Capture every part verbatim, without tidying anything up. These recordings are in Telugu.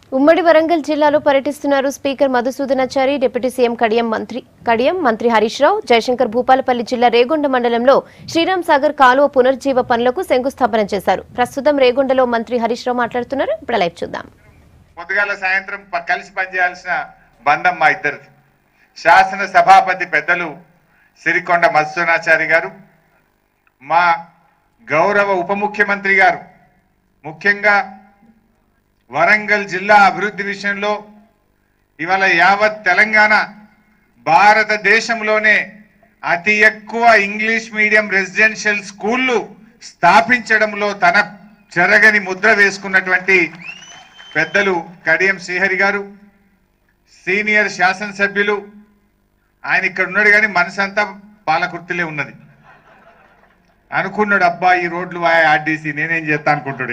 ఉమ్మడి వరంగల్ జిల్లాలో పర్యటిస్తున్నారు speaker Madhusudhanachari, deputy CM Kadiyam మంత్రి కడియం మంత్రి హరీష్ రావు. జయశంకర్ భూపాలపల్లి జిల్లా రేగొండ మండలంలో శ్రీరామ్ సాగర్ కాలువ పునర్జీవ పనులకు శంకుస్థాపన చేశారు. ప్రస్తుతం రేగొండలో మంత్రి హరీష్ రావు మాట్లాడుతున్నారు. ఇప్పుడు లైవ్ చూద్దాం. పొద్దుగాల సాయంత్రం కలిసి పనిచేయాల్సిన బంధం మా ఇద్దరిది. శాసన సభాపతి పెద్దలు సిరికొండ మధుసూదనాచారి గారు, మా గౌరవ ఉప ముఖ్యమంత్రి గారు, ముఖ్యంగా వరంగల్ జిల్లా అభివృద్ధి విషయంలో ఇవాళ యావత్ తెలంగాణ భారతదేశంలోనే అతి ఎక్కువ ఇంగ్లీష్ మీడియం రెసిడెన్షియల్ స్కూళ్లు స్థాపించడంలో తన చెరగని ముద్ర వేసుకున్నటువంటి పెద్దలు కడియం శ్రీహరి గారు, సీనియర్ శాసనసభ్యులు. ఆయన ఇక్కడ ఉన్నాడు కానీ మనసంతా పాలకుర్తిలే ఉన్నది. అనుకున్నాడు, అబ్బా ఈ రోడ్లు ఆర్డీసీ నేనేం చేస్తా అనుకుంటాడు.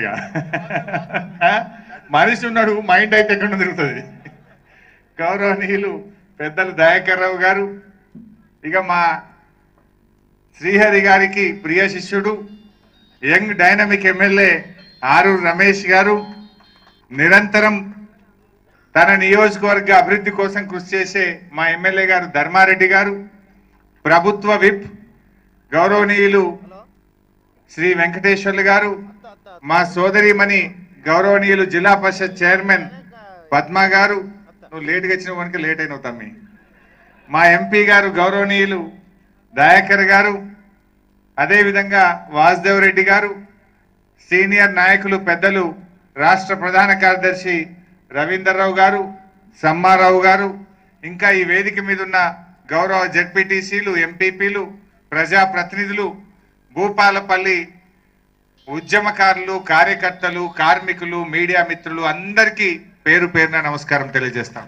మనిషి ఉన్నాడు, మైండ్ అయితే ఎక్కడ తిరుగుతుంది. గౌరవనీయులు పెద్దలు దయాకర్ రావు గారు, ఇక మా శ్రీహరి గారికి ప్రియ శిష్యుడు, young dynamic MLA Aroori Ramesh garu, నిరంతరం తన నియోజకవర్గ అభివృద్ధి కోసం కృషి చేసే మా ఎమ్మెల్యే గారు ధర్మారెడ్డి గారు, ప్రభుత్వ విప్ గౌరవనీయులు శ్రీ వెంకటేశ్వర్లు గారు, మా సోదరిమణి గౌరవనీయులు జిల్లా పరిషత్ చైర్మన్ పద్మ గారు, నువ్వు లేట్గా వచ్చిన కనుక లేట్ అయినవు తమ్మి, మా ఎంపీ గారు గౌరవనీయులు దయాకర్ గారు, అదేవిధంగా వాసుదేవ్ రెడ్డి గారు, సీనియర్ నాయకులు పెద్దలు రాష్ట్ర ప్రధాన కార్యదర్శి రవీందర్రావు గారు, సమ్మారావు గారు, ఇంకా ఈ వేదిక మీద ఉన్న గౌరవ జెడ్పీటీసీలు, ఎంపీపీలు, ప్రజాప్రతినిధులు, భూపాలపల్లి ఉద్యమకారులు, కార్యకర్తలు, కార్మికులు, మీడియా మిత్రులు అందరికీ పేరు పేరున నమస్కారం తెలియజేస్తాం.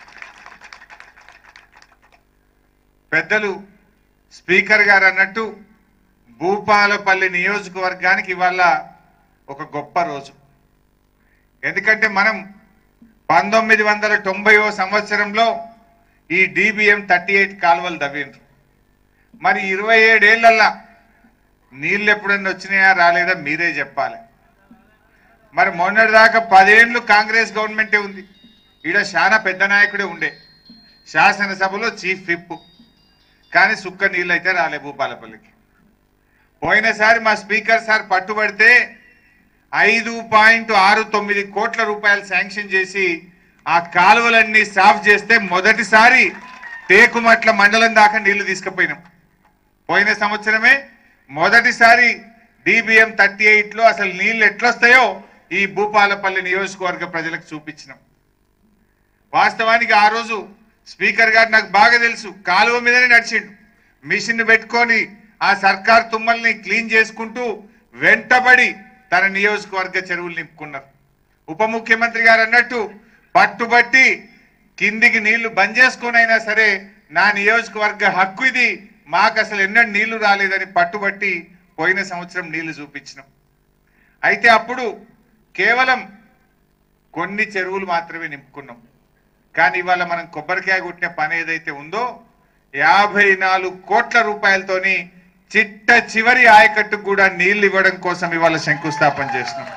పెద్దలు స్పీకర్ గారు అన్నట్టు భూపాలపల్లి నియోజకవర్గానికి ఇవాళ ఒక గొప్ప రోజు. ఎందుకంటే మనం పంతొమ్మిది వందల తొంభైవ సంవత్సరంలో ఈ డిబిఎం థర్టీ ఎయిట్ కాలువలు తవ్విండ్రు. మరి ఇరవై ఏడేళ్లల్లా నీళ్ళు ఎప్పుడన్నా వచ్చినాయా రాలేదా మీరే చెప్పాలి. మరి మొన్నటిదాకా పదేళ్లు కాంగ్రెస్ గవర్నమెంటే ఉంది. ఈడ చాలా పెద్ద నాయకుడే ఉండే, శాసనసభలో చీఫ్ విప్, కానీ సుక్క నీళ్ళు అయితే రాలే భూపాలపల్లికి. పోయినసారి మా స్పీకర్ సార్ పట్టుబడితే ఐదు పాయింట్ ఆరు తొమ్మిది కోట్ల రూపాయలు శాంక్షన్ చేసి ఆ కాలువలన్నీ సాఫ్ చేస్తే మొదటిసారి టేకుమట్ల మండలం దాకా నీళ్లు తీసుకుపోయినాం. పోయిన సంవత్సరమే మొదటిసారి డిబిఎం థర్టీ ఎయిట్ లో అసలు నీళ్లు ఎట్లొస్తాయో ఈ భూపాలపల్లి నియోజకవర్గ ప్రజలకు చూపించినాం. వాస్తవానికి ఆ రోజు స్పీకర్ గారు నాకు బాగా తెలుసు, కాలువ మీదనే నడిచిండు, మిషన్ పెట్టుకొని ఆ సర్కార్ తుమ్మల్ని క్లీన్ చేసుకుంటూ వెంటబడి తన నియోజకవర్గ చెరువులు నింపుకున్నారు. ఉప ముఖ్యమంత్రి గారు అన్నట్టు పట్టుబట్టి కిందికి నీళ్లు బంద్ చేసుకుని అయినా సరే నా నియోజకవర్గ హక్కు ఇది, మాకు అసలు ఎన్నడూ నీళ్లు రాలేదని పట్టుబట్టి పోయిన సంవత్సరం నీళ్లు చూపించినాం. అయితే అప్పుడు కేవలం కొన్ని చెరువులు మాత్రమే నింపుకున్నాం. కానీ ఇవాళ మనం కొబ్బరికాయ కొట్టిన పని ఏదైతే ఉందో యాభై నాలుగు కోట్ల రూపాయలతోని చిట్ట చివరి ఆయకట్టుకు కూడా నీళ్లు ఇవ్వడం కోసం ఇవాళ శంకుస్థాపన చేసినాం.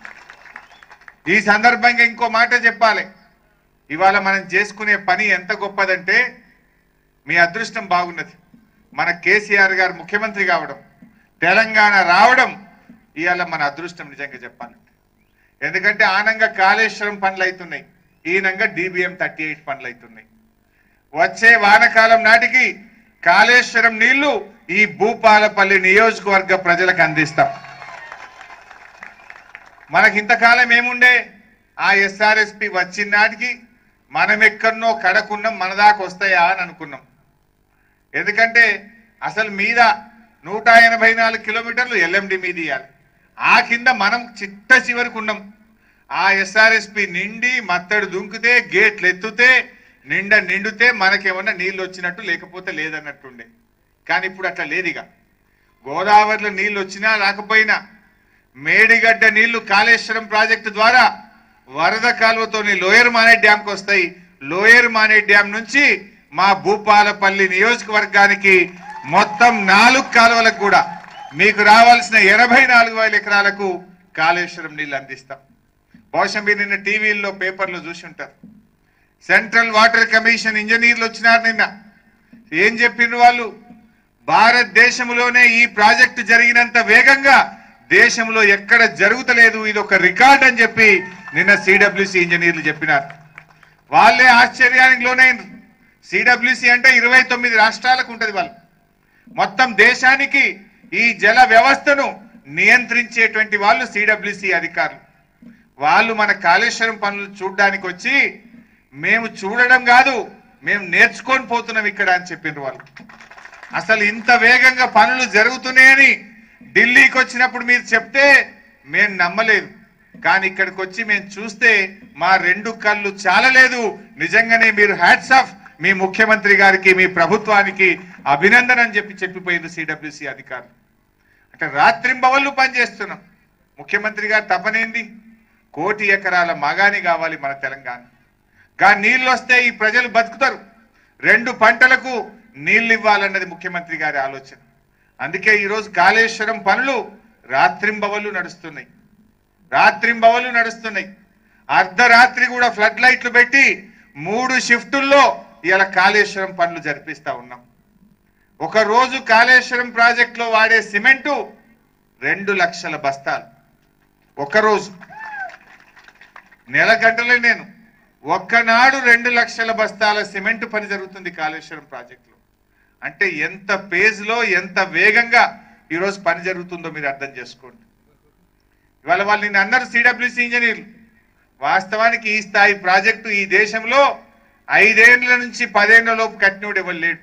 ఈ సందర్భంగా ఇంకో మాట చెప్పాలి, ఇవాళ మనం చేసుకునే పని ఎంత గొప్పదంటే మీ అదృష్టం బాగున్నది. మన కేసీఆర్ గారు ముఖ్యమంత్రి కావడం, తెలంగాణ రావడం ఇవాళ మన అదృష్టం నిజంగా చెప్పాలంటే. ఎందుకంటే ఆనంగా కాళేశ్వరం పనులు అవుతున్నాయి, ఈనంగా డిబిఎం థర్టీ ఎయిట్ పనులు అవుతున్నాయి. వచ్చే వానకాలం నాటికి కాళేశ్వరం నీళ్లు ఈ భూపాలపల్లి నియోజకవర్గ ప్రజలకు అందిస్తాం. మనకి ఇంతకాలం ఏముండే, ఆ ఎస్ఆర్ఎస్పి వచ్చిన నాటికి మనం ఎక్కడనో కడకున్నాం, మన దాకా వస్తాయా అని అనుకున్నాం. ఎందుకంటే అసలు మీద నూట ఎనభై నాలుగు కిలోమీటర్లు ఎల్ఎండి మీద ఇవ్వాలి, ఆ కింద మనం చిట్ట చివరికి ఉన్నాం. ఆ ఎస్ఆర్ఎస్పి నిండి మత్తడు దుంకితే, గేట్లు ఎత్తుతే, నిండా నిండితే మనకేమన్నా నీళ్ళు వచ్చినట్టు, లేకపోతే లేదన్నట్టుండే. కానీ ఇప్పుడు అట్లా లేదుగా. గోదావరిలో నీళ్ళు వచ్చినా రాకపోయినా మేడిగడ్డ నీళ్లు కాళేశ్వరం ప్రాజెక్టు ద్వారా వరద కాలువతోని లోయర్ మానే డ్యాంకి వస్తాయి. లోయర్ మానే డ్యాం నుంచి మా భూపాలపల్లి నియోజకవర్గానికి మొత్తం నాలుగు కాలువలకు కూడా మీకు రావాల్సిన ఎనభై నాలుగు వేల ఎకరాలకు కాళేశ్వరం నీళ్లు అందిస్తాం. బహుశా మీరు నిన్న టీవీల్లో పేపర్లో చూసి ఉంటారు. సెంట్రల్ వాటర్ కమిషన్ ఇంజనీర్లు వచ్చినారు నిన్న. ఏం చెప్పిండ్రు వాళ్ళు? భారతదేశంలోనే ఈ ప్రాజెక్టు జరిగినంత వేగంగా దేశంలో ఎక్కడ జరుగుతలేదు, ఇది ఒక రికార్డ్ అని చెప్పి నిన్న సిడబ్ల్యూసి ఇంజనీర్లు చెప్పినారు. వాళ్ళే ఆశ్చర్యానికి లోనైన. సిడబ్ల్యూసి అంటే ఇరవై తొమ్మిది రాష్ట్రాలకు ఉంటది. వాళ్ళు మొత్తం దేశానికి ఈ జల వ్యవస్థను నియంత్రించేటువంటి వాళ్ళు సిడబ్ల్యూసి అధికారులు. వాళ్ళు మన కాళేశ్వరం పనులు చూడడానికి వచ్చి మేము చూడడం కాదు, మేము నేర్చుకొని పోతున్నాం ఇక్కడ అని చెప్పిండ్రు వాళ్ళు. అసలు ఇంత వేగంగా పనులు జరుగుతున్నాయని ఢిల్లీకి వచ్చినప్పుడు మీరు చెప్తే మేము నమ్మలేదు. కానీ ఇక్కడికి వచ్చి మేము చూస్తే మా రెండు కళ్ళు చాలలేదు. నిజంగానే మీరు హ్యాట్స్ ఆఫ్ మీ ముఖ్యమంత్రి గారికి, మీ ప్రభుత్వానికి అభినందన అని చెప్పి చెప్పిపోయింది సిడబ్ల్యూసి అధికారులు. అంటే రాత్రింబవళ్ళు పనిచేస్తున్నాం. ముఖ్యమంత్రి గారు తపనేంది? కోటి ఎకరాల మాగాని కావాలి మన తెలంగాణ. కానీ నీళ్ళు వస్తే ఈ ప్రజలు బతుకుతారు. రెండు పంటలకు నీళ్ళు ఇవ్వాలన్నది ముఖ్యమంత్రి గారి ఆలోచన. అందుకే ఈరోజు కాళేశ్వరం పనులు రాత్రింబవళ్ళు నడుస్తున్నాయి. రాత్రింబవళ్ళు నడుస్తున్నాయి. అర్ధరాత్రి కూడా ఫ్లడ్ లైట్లు పెట్టి మూడు షిఫ్టుల్లో ఇలా కాళేశ్వరం పనులు జరిపిస్తా ఉన్నాం. ఒక రోజు కాళేశ్వరం ప్రాజెక్టులో వాడే సిమెంటు రెండు లక్షల బస్తాలు. ఒకరోజు నెల గంటలే నేను ఒక్కనాడు రెండు లక్షల బస్తాల సిమెంట్ పని జరుగుతుంది కాళేశ్వరం ప్రాజెక్టులో. అంటే ఎంత పేజ్లో ఎంత వేగంగా ఈరోజు పని జరుగుతుందో మీరు అర్థం చేసుకోండి. ఇవాళ వాళ్ళు నిన్న అన్నారు సిడబ్ల్యూసి ఇంజనీర్లు. వాస్తవానికి ఈ స్థాయి ప్రాజెక్టు ఈ దేశంలో ఐదేండ్ల నుంచి పదేండ్ల లోపు కట్టినోడు ఎవరు లేడు.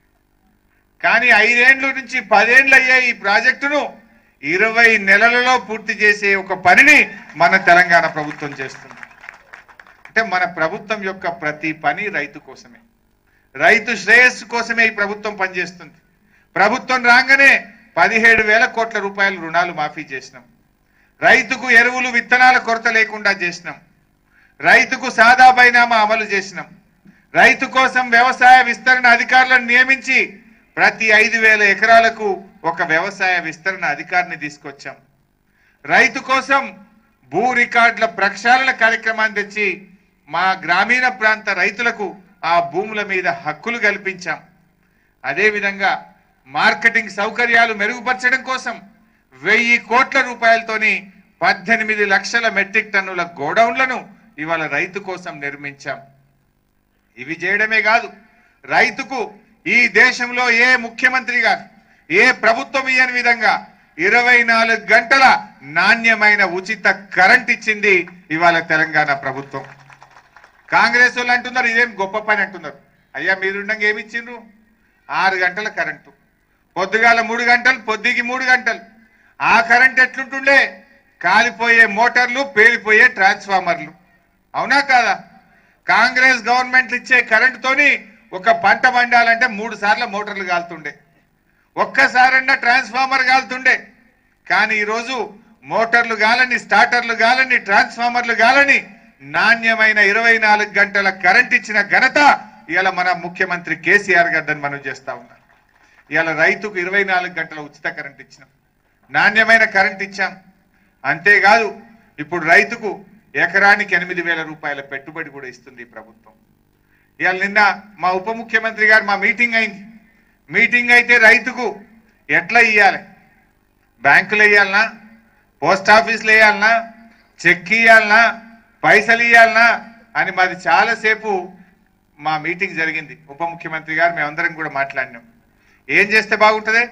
కానీ ఐదేండ్ల నుంచి పదేండ్లు అయ్యే ఈ ప్రాజెక్టును ఇరవై నెలలలో పూర్తి చేసే ఒక పనిని మన తెలంగాణ ప్రభుత్వం చేస్తుంది. అంటే మన ప్రభుత్వం యొక్క ప్రతి పని రైతు కోసమే, రైతు శ్రేయస్సు కోసమే ఈ ప్రభుత్వం పనిచేస్తుంది. ప్రభుత్వం రాగానే పదిహేడు వేల కోట్ల రూపాయల రుణాలు మాఫీ చేసినాం. రైతుకు ఎరువులు విత్తనాల కొరత లేకుండా చేసినాం. రైతుకు సాదా బైనామా అమలు చేసినాం. రైతు కోసం వ్యవసాయ విస్తరణ అధికారులను నియమించి ప్రతి ఐదు వేల ఎకరాలకు ఒక వ్యవసాయ విస్తరణ అధికారిని తీసుకొచ్చాం. రైతు కోసం భూ రికార్డుల ప్రక్షాళన కార్యక్రమాన్ని తెచ్చి మా గ్రామీణ ప్రాంత రైతులకు ఆ భూముల మీద హక్కులు కల్పించాం. అదేవిధంగా మార్కెటింగ్ సౌకర్యాలు మెరుగుపరచడం కోసం వెయ్యి కోట్ల రూపాయలతోని పద్దెనిమిది లక్షల మెట్రిక్ టన్నుల గోడౌన్లను ఇవాళ రైతు కోసం నిర్మించాం. ఇవి చేయడమే కాదు, రైతుకు ఈ దేశంలో ఏ ముఖ్యమంత్రి గారు ఏ ప్రభుత్వం ఇయ్యని విధంగా ఇరవై నాలుగు గంటల నాణ్యమైన ఉచిత కరెంట్ ఇచ్చింది ఇవాళ తెలంగాణ ప్రభుత్వం. కాంగ్రెస్ వాళ్ళు అంటున్నారు ఇదేం గొప్ప పని అంటున్నారు. అయ్యా మీరుండగా ఏమి ఇచ్చిండ్రు? ఆరు గంటల కరెంటు, పొద్దుగాల మూడు గంటలు, పొద్దుకి మూడు గంటలు. ఆ కరెంట్ ఎట్లుంటుండే? కాలిపోయే మోటార్లు, పేలిపోయే ట్రాన్స్ఫార్మర్లు. అవునా కాదా? కాంగ్రెస్ గవర్నమెంట్లు ఇచ్చే కరెంటుతోని ఒక పంట పండాలంటే మూడు సార్లు మోటార్లు కాలుతుండే, ఒక్కసారన్నా ట్రాన్స్ఫార్మర్ కాలుతుండే. కానీ ఈరోజు మోటార్లు గాలని, స్టార్టర్లు గాలని, ట్రాన్స్ఫార్మర్లు గాలని నాణ్యమైన ఇరవై నాలుగు గంటల కరెంట్ ఇచ్చిన ఘనత ఇవాళ మన ముఖ్యమంత్రి కేసీఆర్ గారిని మనం చేస్తా ఉన్నాం. ఇవాళ రైతుకు ఇరవై నాలుగు గంటల ఉచిత కరెంట్ ఇచ్చినాం, నాణ్యమైన కరెంట్ ఇచ్చాం. అంతేకాదు ఇప్పుడు రైతుకు ఎకరానికి ఎనిమిది వేల రూపాయల పెట్టుబడి కూడా ఇస్తుంది ఈ ప్రభుత్వం. ఇవాళ నిన్న మా ఉప ముఖ్యమంత్రి గారు మా మీటింగ్ అయింది. మీటింగ్ అయితే రైతుకు ఎట్లా ఇవ్వాలి? బ్యాంకులు వేయాలనా, పోస్ట్ ఆఫీసులు వేయాలనా, చెక్ ఇవ్వాలనా, పైసలు ఇవ్వాలనా అని మాది చాలాసేపు మా మీటింగ్ జరిగింది. ఉప ముఖ్యమంత్రి గారు మేమందరం కూడా మాట్లాడినాం. ఏం చేస్తే బాగుంటుంది?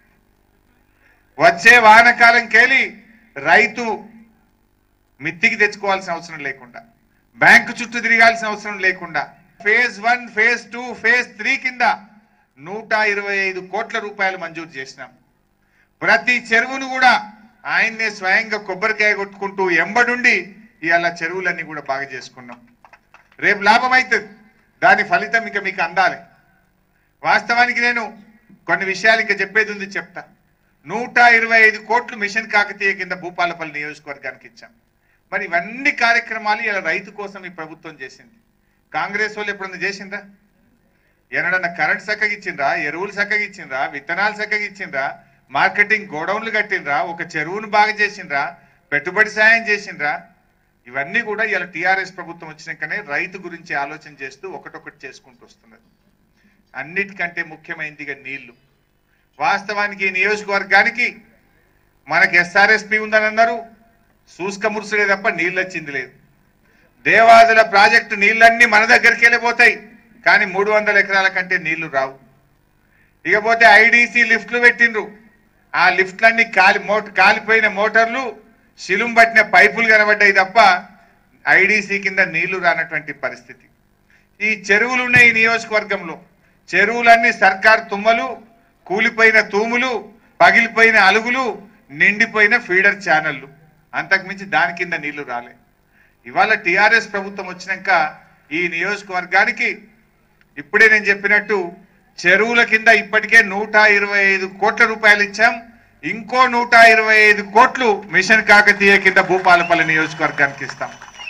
వచ్చే వానాకాలంకెళ్ళి రైతు మిత్తికి తెచ్చుకోవాల్సిన అవసరం లేకుండా, బ్యాంకు చుట్టూ తిరగాల్సిన అవసరం లేకుండా phase one, phase two, phase three కింద నూట ఇరవై ఐదు కోట్ల రూపాయలు మంజూరు చేసినాం. ప్రతి చెరువును కూడా ఆయన్నే స్వయంగా కొబ్బరికాయ కొట్టుకుంటూ ఎంబడుండి ఇవాళ చెరువులన్నీ కూడా బాగా చేసుకున్నాం. రేపు లాభం అవుతుంది, దాని ఫలితం ఇంకా మీకు అందాలి. వాస్తవానికి నేను కొన్ని విషయాలు ఇంకా చెప్పేది ఉంది, చెప్తా. నూట ఇరవై ఐదు కోట్లు మిషన్ కాకతీయ కింద భూపాలపల్లి నియోజకవర్గానికి ఇచ్చాం. మరి ఇవన్నీ కార్యక్రమాలు ఇలా రైతు కోసం ఈ ప్రభుత్వం చేసింది. కాంగ్రెస్ వాళ్ళు ఎప్పుడన్నా చేసిండ్రా? ఎన్నడన్నా కరెంట్ చక్కగా ఇచ్చిండ్రా? ఎరువులు చక్కగా ఇచ్చిండ్రా? విత్తనాలు చక్కగా ఇచ్చిండ్రా? మార్కెటింగ్ గోడౌన్లు కట్టిండ్రా? ఒక చెరువును బాగా చేసిండ్రా? పెట్టుబడి సాయం చేసిండ్రా? ఇవన్నీ కూడా ఇలా టీఆర్ఎస్ ప్రభుత్వం వచ్చినాకనే రైతు గురించి ఆలోచన చేస్తూ ఒకటొకటి చేసుకుంటూ వస్తున్నారు. అన్నిటికంటే ముఖ్యమైనదిగా నీళ్లు. వాస్తవానికి ఈ నియోజకవర్గానికి మనకి ఎస్ఆర్ఎస్పి ఉందని అన్నారు, సూస్క మురుసులే తప్ప నీళ్ళు వచ్చింది లేదు. దేవాదుల ప్రాజెక్టు నీళ్ళన్నీ మన దగ్గరికి వెళ్ళిపోతాయి, కానీ మూడు వందల ఎకరాల కంటే నీళ్లు రావు. ఇకపోతే ఐడిసి లిఫ్ట్లు పెట్టిండ్రు, ఆ లిఫ్ట్లన్నీ కాలి మోట కాలిపోయిన మోటార్లు, శిలుం పట్టిన పైపులు కనబడ్డాయి తప్ప ఐడిసి కింద నీళ్లు రానటువంటి పరిస్థితి. ఈ చెరువులు ఉన్నాయి ఈ నియోజకవర్గంలో, చెరువులన్నీ సర్కార్ తుమ్మలు, కూలిపోయిన తూములు, పగిలిపోయిన అలుగులు, నిండిపోయిన ఫీడర్ ఛానళ్లు, అంతకుమించి దాని కింద నీళ్లు రాలే. ఇవాళ టీఆర్ఎస్ ప్రభుత్వం వచ్చినాక ఈ నియోజకవర్గానికి ఇప్పుడే నేను చెప్పినట్టు చెరువుల కింద ఇప్పటికే నూట ఇరవై ఐదు కోట్ల రూపాయలు ఇచ్చాం. ఇంకో నూట ఇరవై ఐదు కోట్లు మిషన్ కాకతీయ కింద భూపాలపల్లి నియోజకవర్గానికి ఇస్తాం.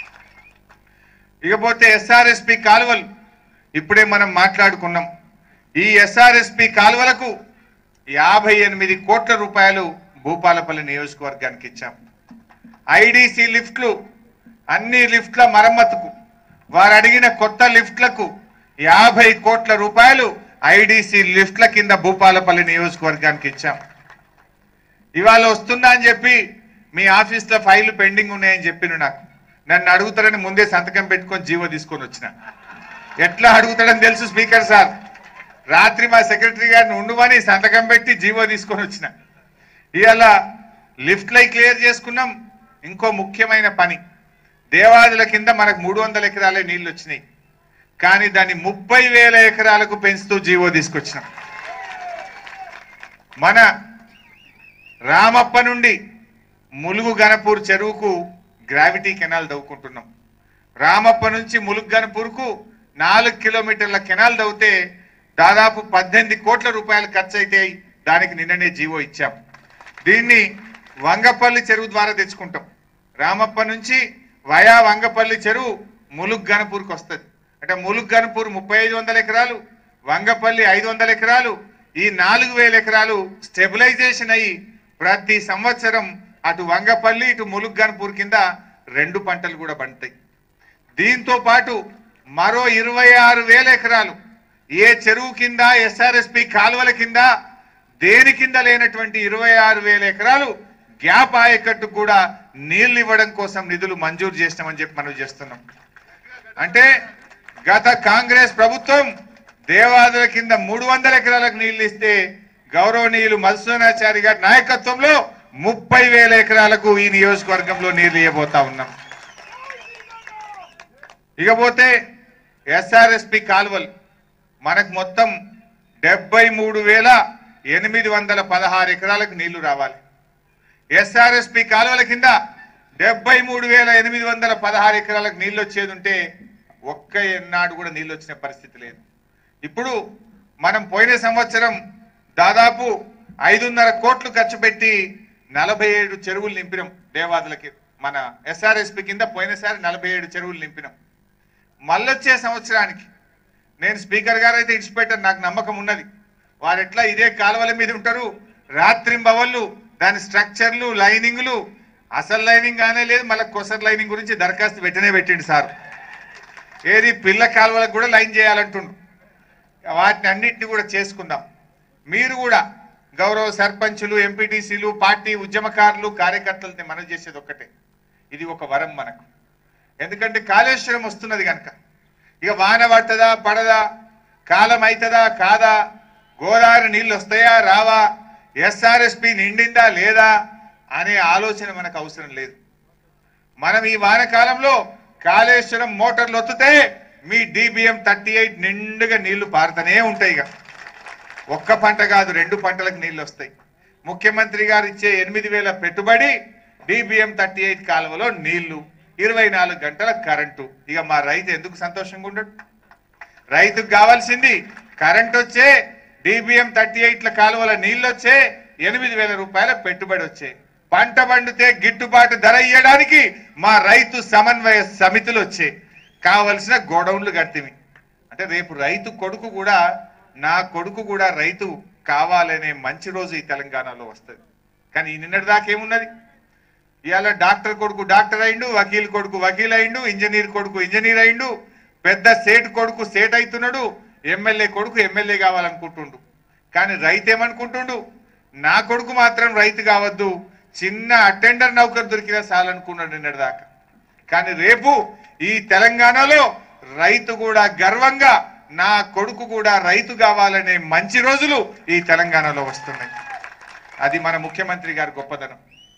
ఇకపోతే ఎస్ఆర్ఎస్పి కాలువలు ఇప్పుడే మనం మాట్లాడుకున్నాం. ఈ ఎస్ఆర్ఎస్పి కాలువలకు యాభై ఎనిమిది కోట్ల రూపాయలు భూపాలపల్లి నియోజకవర్గానికి ఇచ్చాం. ఐడిసి లిఫ్ట్లు, అన్ని లిఫ్ట్ల మరమ్మతుకు వారు అడిగిన కొత్త లిఫ్ట్లకు యాభై కోట్ల రూపాయలు ఐడిసి లిఫ్ట్ల కింద భూపాలపల్లి నియోజకవర్గానికి ఇచ్చాం. ఇవాళ వస్తున్నా అని చెప్పి మీ ఆఫీస్లో ఫైళ్లు పెండింగ్ ఉన్నాయని చెప్పిన నాకు నన్ను అడుగుతారని ముందే సంతకం పెట్టుకొని జీవో తీసుకొని వచ్చిన. ఎట్లా అడుగుతాడని తెలుసు స్పీకర్ సార్, రాత్రి మా సెక్రటరీ గారిని ఉండుమని సంతకం పెట్టి జీవో తీసుకొని వచ్చిన. ఇవాళ లిఫ్ట్లై క్లియర్ చేసుకున్నాం. ఇంకో ముఖ్యమైన పని, దేవాదుల కింద మనకు మూడు వందల ఎకరాలే నీళ్లు వచ్చినాయి, కానీ దాన్ని ముప్పై వేల ఎకరాలకు పెంచుతూ జీవో తీసుకొచ్చినాం. మన రామప్ప నుండి ములుగు గణపూర్ చెరువుకు గ్రావిటీ కెనాల్ దవ్వుకుంటున్నాం. రామప్ప నుంచి ములుగు గణపూర్కు నాలుగు కిలోమీటర్ల కెనాల్ దవ్వుతే దాదాపు పద్దెనిమిది కోట్ల రూపాయలు ఖర్చు అయితే దానికి నిన్ననే జీవో ఇచ్చాం. దీన్ని వంగపల్లి చెరువు ద్వారా తెచ్చుకుంటాం. రామప్ప నుంచి వయా వంగపల్లి చెరువు ములుగు గణపూర్కి వస్తుంది. అంటే ములుగు గణపూర్ ముప్పై ఐదు వందల ఎకరాలు, వంగపల్లి ఐదు వందల ఎకరాలు, ఈ నాలుగు వేల ఎకరాలు స్టెబిలైజేషన్ అయ్యి ప్రతి సంవత్సరం అటు వంగపల్లి ఇటు ములుగు గణపూర్ కింద రెండు పంటలు కూడా పండుతాయి. దీంతో పాటు మరో ఇరవై ఆరు వేల ఎకరాలు ఏ చెరువు కింద ఎస్ఆర్ఎస్పి కాలువల కింద దేని కింద లేనటువంటి ఇరవై ఆరు వేల ఎకరాలు గ్యాప్ ఆయకట్టు కూడా నీళ్లు ఇవ్వడం కోసం నిధులు మంజూరు చేసినామని చెప్పి మనం చేస్తున్నాం. అంటే గత కాంగ్రెస్ ప్రభుత్వం దేవాదుల కింద మూడు వందల ఎకరాలకు నీళ్లు ఇస్తే గౌరవనీయులు మధుసూదనాచారి గారి నాయకత్వంలో ముప్పై వేల ఎకరాలకు ఈ నియోజకవర్గంలో నీళ్లు ఇవ్వబోతా ఉన్నాం. ఇకపోతే ఎస్ఆర్ఎస్పి కాలువలు మనకు మొత్తం డెబ్బై మూడు వేల ఎనిమిది వందల పదహారు ఎకరాలకు నీళ్లు రావాలి. ఎస్ఆర్ఎస్పి కాలువల కింద డెబ్బై మూడు వేల ఎనిమిది వందల పదహారు ఎకరాలకు నీళ్లు వచ్చేది ఉంటే ఒక్క ఎన్నాడు కూడా నీళ్ళు వచ్చిన పరిస్థితి లేదు. ఇప్పుడు మనం పోయిన సంవత్సరం దాదాపు ఐదున్నర కోట్లు ఖర్చు పెట్టి నలభై ఏడు చెరువులు నింపినాం. దేవాదులకి మన ఎస్ఆర్ఎస్పి కింద పోయినసారి నలభై ఏడు చెరువులు నింపినాం. మళ్ళొచ్చే సంవత్సరానికి నేను స్పీకర్ గారు అయితే ఇడిచిపెట్టాను, నాకు నమ్మకం ఉన్నది. వారు ఎట్లా ఇదే కాలువల మీద ఉంటారు, రాత్రింబవళ్ళు దాని స్ట్రక్చర్లు లైనింగ్లు, అసలు లైనింగ్ కానే లేదు, మళ్ళీ కొసర్ లైనింగ్ గురించి దరఖాస్తు పెట్టనే పెట్టిండు సార్. ఏది పిల్ల కాలువలకు కూడా లైన్ చేయాలంటుండు. వాటిని అన్నింటినీ కూడా చేసుకుందాం. మీరు కూడా గౌరవ సర్పంచులు, ఎంపీటీసీలు, పార్టీ ఉద్యమకారులు, కార్యకర్తలతో మనం చేసేది ఒక్కటే, ఇది ఒక వరం మనకు. ఎందుకంటే కాళేశ్వరం వస్తున్నది కనుక ఇక వాన పడుతుందా పడదా, కాలం అవుతుందా కాదా, గోదావరి నీళ్ళు వస్తాయా రావా, ఎస్ఆర్ఎస్పి నిండిందా లేదా అనే ఆలోచన మనకు అవసరం లేదు. మనం ఈ వానకాలంలో కాళేశ్వరం మోటార్లు వత్తితే మీ డిబిఎం థర్టీ ఎయిట్ నిండుగా నీళ్లు పారుతూనే ఉంటాయి. ఇక ఒక్క పంట కాదు, రెండు పంటలకు నీళ్లు వస్తాయి. ముఖ్యమంత్రి గారు ఇచ్చే ఎనిమిది వేల పెట్టుబడి, డిబిఎం థర్టీ ఎయిట్ కాలువలో నీళ్లు, ఇరవై నాలుగు గంటల కరెంటు. ఇక మా రైతు ఎందుకు సంతోషంగా ఉండడు? రైతుకు కావాల్సింది కరెంట్ వచ్చే, డిబిఎం థర్టీ ఎయిట్ల కాలువల నీళ్ళు వచ్చే, ఎనిమిది వేల రూపాయల పెట్టుబడి వచ్చే, పంట పండితే గిట్టుబాటు ధర ఇయ్యడానికి మా రైతు సమన్వయ సమితులు వచ్చే, కావలసిన గోడౌన్లు కట్టివి. అంటే రేపు రైతు కొడుకు కూడా, నా కొడుకు కూడా రైతు కావాలనే మంచి రోజు ఈ తెలంగాణలో వస్తుంది. కానీ ఈ నిన్నటి దాకా ఏమున్నది? ఇవాళ డాక్టర్ కొడుకు డాక్టర్ అయిండు, వకీల్ కొడుకు వకీల్ అయిండు, ఇంజనీర్ కొడుకు ఇంజనీర్ అయిండు, పెద్ద సేట్ కొడుకు సేట్ అవుతున్నాడు, ఎమ్మెల్యే కొడుకు ఎమ్మెల్యే కావాలనుకుంటుండు. కానీ రైతు ఏమనుకుంటుండు, నా కొడుకు మాత్రం రైతు కావద్దు, చిన్న అటెండర్ నౌకరు దొరికినా చాలనుకున్నాడు నిన్నటి దాకా. కానీ రేపు ఈ తెలంగాణలో రైతు కూడా గర్వంగా నా కొడుకు కూడా రైతు కావాలనే మంచి రోజులు ఈ తెలంగాణలో వస్తున్నాయి. అది మన ముఖ్యమంత్రి గారి గొప్పతనం.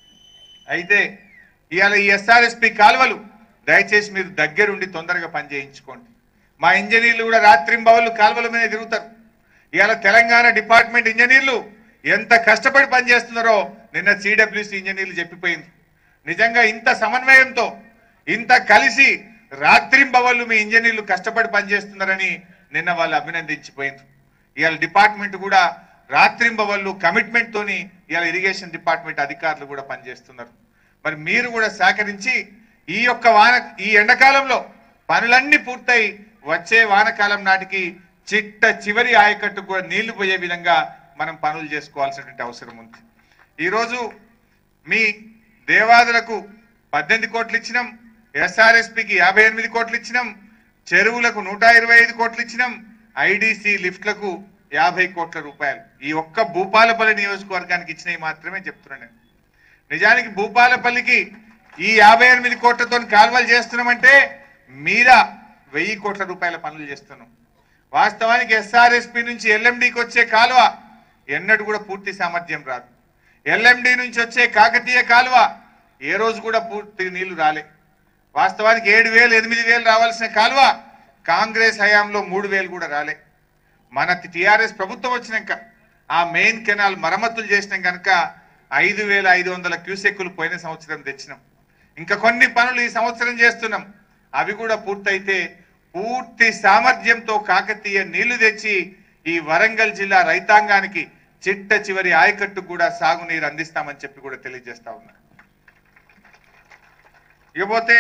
అయితే ఇవాళ ఈ ఎస్ఆర్ఎస్పి కాలువలు దయచేసి మీరు దగ్గరుండి తొందరగా పనిచేయించుకోండి. మా ఇంజనీర్లు కూడా రాత్రింబవళ్ళు కాలువల మీద తిరుగుతారు. ఇవాళ తెలంగాణ డిపార్ట్మెంట్ ఇంజనీర్లు ఎంత కష్టపడి పనిచేస్తున్నారో నిన్న సిడబ్ల్యూసి ఇంజనీర్లు చెప్పిపోయింది. నిజంగా ఇంత సమన్వయంతో ఇంత కలిసి రాత్రింబవళ్ళు మీ ఇంజనీర్లు కష్టపడి పనిచేస్తున్నారని నిన్న వాళ్ళు అభినందించిపోయింది. ఇవాళ డిపార్ట్మెంట్ కూడా రాత్రింబవళ్ళు కమిట్మెంట్ తోని ఇవాళ ఇరిగేషన్ డిపార్ట్మెంట్ అధికారులు కూడా పనిచేస్తున్నారు. మరి మీరు కూడా సహకరించి ఈ యొక్క వాన ఈ ఎండాకాలంలో పనులన్నీ పూర్తయి వచ్చే వానకాలం నాటికి చిట్ట చివరి ఆయకట్టు కూడా నీళ్లు పోయే విధంగా మనం పనులు చేసుకోవాల్సినటువంటి అవసరం ఉంది. ఈరోజు మీ దేవాదులకు పద్దెనిమిది కోట్లు ఇచ్చినాం, ఎస్ఆర్ఎస్పికి యాభై ఎనిమిది కోట్లు ఇచ్చినాం, చెరువులకు నూట ఇరవై ఐదు కోట్లు ఇచ్చినాం, ఐడిసి లిఫ్ట్లకు యాభై కోట్ల రూపాయలు ఈ ఒక్క భూపాలపల్లి నియోజకవర్గానికి ఇచ్చినవి మాత్రమే చెప్తున్నాను. నిజానికి భూపాలపల్లికి ఈ యాభై ఎనిమిది కోట్లతో కాలువలు చేస్తున్నామంటే మీరా వెయ్యి కోట్ల రూపాయల పనులు చేస్తున్నాం. వాస్తవానికి ఎస్ఆర్ఎస్పి నుంచి ఎల్ఎండికి వచ్చే కాలువ ఎన్నడూ కూడా పూర్తి సామర్థ్యం రాదు. ఎల్ఎండి నుంచి వచ్చే కాకతీయ కాలువ ఏ రోజు కూడా పూర్తి నీళ్లు రాలే. వాస్తవానికి ఏడు వేలు ఎనిమిది వేలు రావాల్సిన కాలువ కాంగ్రెస్ హయాంలో మూడు వేలు కూడా రాలే. మన టిఆర్ఎస్ ప్రభుత్వం వచ్చినాక ఆ మెయిన్ కెనాల్ మరమ్మతులు చేసినాం కనుక ఐదు వేల ఐదు వందల క్యూసెక్కులు పోయిన సంవత్సరం తెచ్చినాం. ఇంకా కొన్ని పనులు ఈ సంవత్సరం చేస్తున్నాం. అవి కూడా పూర్తయితే పూర్తి సామర్థ్యంతో కాకతీయ నీళ్లు తెచ్చి ఈ వరంగల్ జిల్లా రైతాంగానికి చిట్ట చివరి ఆయకట్టు కూడా సాగునీరు అందిస్తామని చెప్పి కూడా తెలియజేస్తా ఉన్నా. ఇకపోతే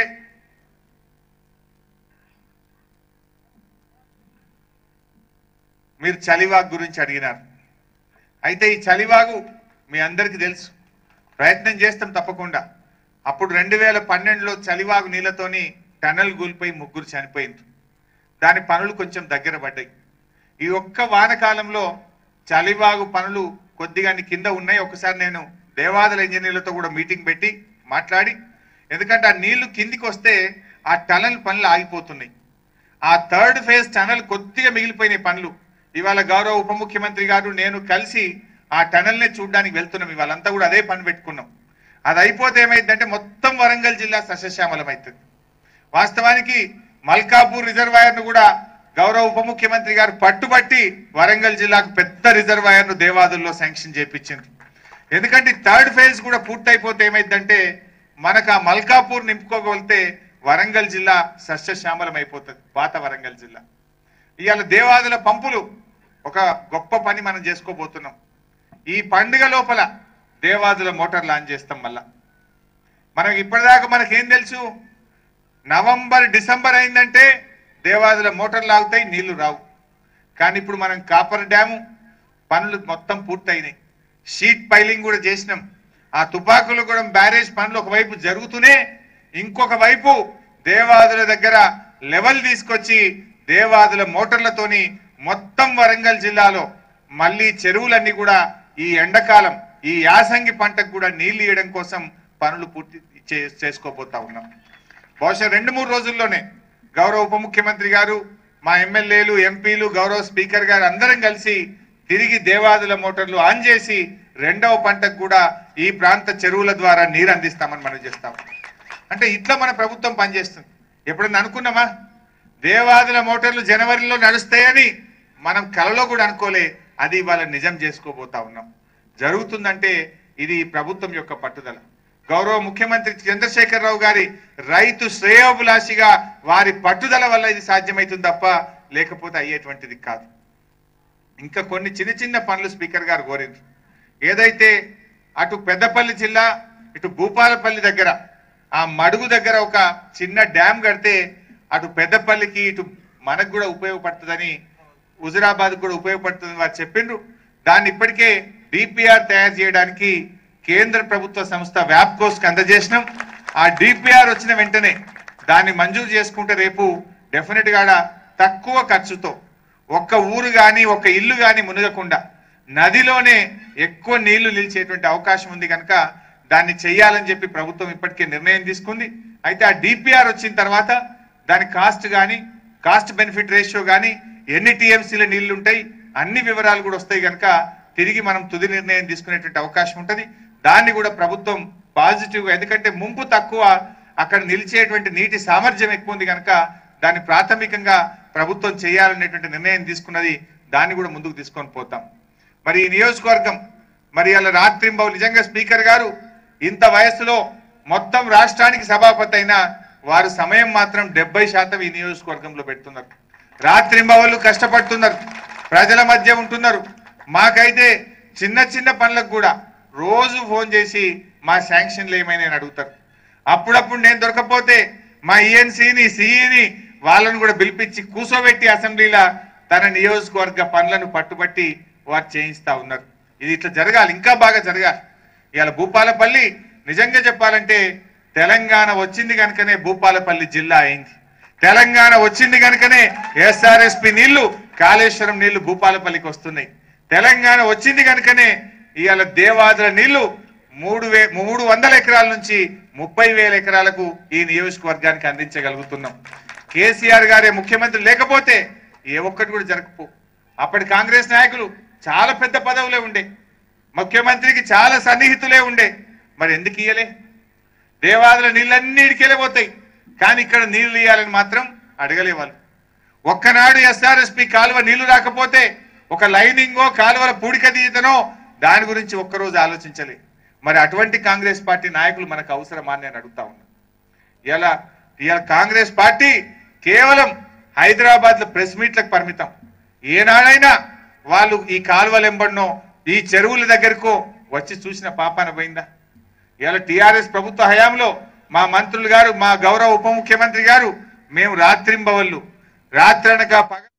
మీరు చలివాగు గురించి అడిగినారు. అయితే ఈ చలివాగు మీ అందరికీ తెలుసు, ప్రయత్నం చేస్తాం తప్పకుండా. అప్పుడు రెండు వేల పన్నెండులో చలివాగు నీళ్లతోని టనల్ కూలిపోయి ముగ్గురు చనిపోయింది. దాని పనులు కొంచెం దగ్గర పడ్డాయి. ఈ ఒక్క వానకాలంలో చలివాగు పనులు కొద్దిగా కింద ఉన్నాయి. ఒకసారి నేను దేవాదుల ఇంజనీర్లతో కూడా మీటింగ్ పెట్టి మాట్లాడి, ఎందుకంటే ఆ నీళ్లు కిందికి వస్తే ఆ టనల్ పనులు ఆగిపోతున్నాయి. ఆ థర్డ్ ఫేజ్ టనల్ కొద్దిగా మిగిలిపోయినాయి పనులు. ఇవాళ గౌరవ ఉప ముఖ్యమంత్రి గారు నేను కలిసి ఆ టనల్నే చూడడానికి వెళ్తున్నాం. ఇవాళంతా కూడా అదే పని పెట్టుకున్నాం. అది అయిపోతే ఏమైందంటే మొత్తం వరంగల్ జిల్లా సస్యశ్యామలం అవుతుంది. వాస్తవానికి మల్కాపూర్ రిజర్వాయర్ ను కూడా గౌరవ ఉప ముఖ్యమంత్రి గారు పట్టుబట్టి వరంగల్ జిల్లాకు పెద్ద రిజర్వాయర్ ను దేవాదుల్లో శాంక్షన్ చేయించింది. ఎందుకంటే థర్డ్ ఫేజ్ కూడా పూర్తయిపోతే ఏమైందంటే మనకు ఆ మల్కాపూర్ నింపుకోగలిగితే వరంగల్ జిల్లా సస్యశ్యామలం అయిపోతుంది, పాత వరంగల్ జిల్లా. ఇవాళ దేవాదుల పంపులు ఒక గొప్ప పని మనం చేసుకోబోతున్నాం. ఈ పండుగ లోపల దేవాదుల మోటార్ లాంచ్ చేస్తాం. మళ్ళా మనకి ఇప్పటిదాకా మనకేం తెలుసు, నవంబర్ డిసెంబర్ అయిందంటే దేవాదుల మోటార్లు ఆగుతాయి, నీళ్లు రావు. కానీ ఇప్పుడు మనం కాపర్ డ్యాము పనులు మొత్తం పూర్తయినాయి. షీట్ పైలింగ్ కూడా చేసినాం. ఆ తుపాకులగూడెం బ్యారేజ్ పనులు ఒకవైపు జరుగుతూనే ఇంకొక వైపు దేవాదుల దగ్గర లెవెల్ తీసుకొచ్చి దేవాదుల మోటార్లతోని మొత్తం వరంగల్ జిల్లాలో మళ్ళీ చెరువులన్నీ కూడా ఈ ఎండాకాలం ఈ యాసంగి పంటకు కూడా నీళ్లు ఇవ్వడం కోసం పనులు పూర్తి చేసుకోబోతా ఉన్నాం. బహుశా రెండు మూడు రోజుల్లోనే గౌరవ ఉప ముఖ్యమంత్రి గారు, మా ఎమ్మెల్యేలు, ఎంపీలు, గౌరవ స్పీకర్ గారు అందరం కలిసి తిరిగి దేవాదుల మోటార్లు ఆన్ చేసి రెండవ పంటకు కూడా ఈ ప్రాంత చెరువుల ద్వారా నీరు అందిస్తామని మనం చేస్తాం. అంటే ఇట్లా మన ప్రభుత్వం పనిచేస్తుంది. ఎప్పుడన్నా అనుకున్నామా దేవాదుల మోటార్లు జనవరిలో నడుస్తాయని? మనం కలలో కూడా అనుకోలే. అది ఇవాళ నిజం చేసుకోబోతా ఉన్నాం. జరుగుతుందంటే ఇది ప్రభుత్వం యొక్క పట్టుదల. గౌరవ ముఖ్యమంత్రి చంద్రశేఖరరావు గారి రైతు శ్రేయోభిలాషిగా వారి పట్టుదల వల్ల ఇది సాధ్యమవుతుంది తప్ప లేకపోతే అయ్యేటువంటిది కాదు. ఇంకా కొన్ని చిన్న చిన్న పనులు స్పీకర్ గారు కోరింది. ఏదైతే అటు పెద్దపల్లి జిల్లా ఇటు భూపాలపల్లి దగ్గర ఆ మడుగు దగ్గర ఒక చిన్న డ్యామ్ కడితే అటు పెద్దపల్లికి ఇటు మనకు కూడా ఉపయోగపడుతుందని, హుజురాబాద్ కూడా ఉపయోగపడుతుందని వారు చెప్పిండ్రు. దాన్ని ఇప్పటికే డిపిఆర్ తయారు చేయడానికి కేంద్ర ప్రభుత్వ సంస్థ వ్యాప్కోస్కి అందజేసినాం. ఆ డిపిఆర్ వచ్చిన వెంటనే దాన్ని మంజూరు చేసుకుంటే రేపు డెఫినెట్ గా తక్కువ ఖర్చుతో ఒక్క ఊరు కానీ ఒక్క ఇల్లు కానీ మునగకుండా నదిలోనే ఎక్కువ నీళ్లు నిలిచేటువంటి అవకాశం ఉంది కనుక దాన్ని చేయాలని చెప్పి ప్రభుత్వం ఇప్పటికే నిర్ణయం తీసుకుంది. అయితే ఆ డిపిఆర్ వచ్చిన తర్వాత దాని కాస్ట్ కానీ కాస్ట్ బెనిఫిట్ రేషియో కానీ ఎన్ని టీఎంసీల నీళ్లు ఉంటాయి అన్ని వివరాలు కూడా వస్తాయి కనుక తిరిగి మనం తుది నిర్ణయం తీసుకునేటువంటి అవకాశం ఉంటుంది. దాన్ని కూడా ప్రభుత్వం పాజిటివ్, ఎందుకంటే ముంపు తక్కువ, అక్కడ నిలిచేటువంటి నీటి సామర్థ్యం ఎక్కువ ఉంది కనుక దాన్ని ప్రాథమికంగా ప్రభుత్వం చేయాలనేటువంటి నిర్ణయం తీసుకున్నది. దాన్ని కూడా ముందుకు తీసుకొని పోతాం. మరి ఈ నియోజకవర్గం మరి అలా రాత్రింబవు నిజంగా స్పీకర్ గారు ఇంత వయసులో మొత్తం రాష్ట్రానికి సభాపతి అయినా వారు సమయం మాత్రం డెబ్బై శాతం ఈ నియోజకవర్గంలో పెడుతున్నారు. రాత్రింబవళ్ళు కష్టపడుతున్నారు, ప్రజల మధ్య ఉంటున్నారు. మాకైతే చిన్న చిన్న పనులకు కూడా రోజు ఫోన్ చేసి మా శాంక్షన్లు ఏమైనా అడుగుతారు. అప్పుడప్పుడు నేను దొరకపోతే మా ఈఎన్సీని సిఈని వాళ్ళను కూడా పిలిపించి కూసోబెట్టి అసెంబ్లీలో తన నియోజకవర్గ పనులను పట్టుబట్టి వారు చేయిస్తా ఉన్నారు. ఇది ఇట్లా జరగాలి, ఇంకా బాగా జరగాలి. ఇవాళ భూపాలపల్లి నిజంగా చెప్పాలంటే తెలంగాణ వచ్చింది కనుకనే భూపాలపల్లి జిల్లా అయింది. తెలంగాణ వచ్చింది కనుకనే ఎస్ఆర్ఎస్పి నీళ్లు కాళేశ్వరం నీళ్లు భూపాలపల్లికి వస్తున్నాయి. తెలంగాణ వచ్చింది కనుకనే ఇవాళ దేవాదుల నీళ్లు మూడు వే మూడు వందల ఎకరాల నుంచి ముప్పై వేల ఎకరాలకు ఈ నియోజకవర్గానికి అందించగలుగుతున్నాం. కేసీఆర్ గారే ముఖ్యమంత్రి లేకపోతే ఏ ఒక్కటి కూడా జరగకపో. అప్పటి కాంగ్రెస్ నాయకులు చాలా పెద్ద పదవులే ఉండే, ముఖ్యమంత్రికి చాలా సన్నిహితులే ఉండే, మరి ఎందుకు ఇయ్యలే? దేవాదుల నీళ్ళన్నీ ఇడికెళ్ళిపోతాయి, కానీ ఇక్కడ నీళ్లు ఇయ్యాలని మాత్రం అడగలే వాళ్ళు. ఒక్కనాడు ఎస్ఆర్ఎస్పి కాలువ నీళ్లు రాకపోతే ఒక లైనింగో కాలువల పూడిక తీయతనో దాని గురించి ఒక్కరోజు ఆలోచించలే. మరి అటువంటి కాంగ్రెస్ పార్టీ నాయకులు మనకు అవసరమా అని నేను అడుగుతా ఉన్నా. ఇలా ఇలా కాంగ్రెస్ పార్టీ కేవలం హైదరాబాద్ లో ప్రెస్ మీట్లకు పరిమితం. ఏనాడైనా వాళ్ళు ఈ కాలువలు ఎంబడినో ఈ చెరువుల దగ్గరకో వచ్చి చూసిన పాపాన పోయిందా? ఇలా టిఆర్ఎస్ ప్రభుత్వ హయాంలో మా మంత్రులు గారు, మా గౌరవ ఉప ముఖ్యమంత్రి గారు మేము రాత్రింబవళ్ళు రాత్రనక పగ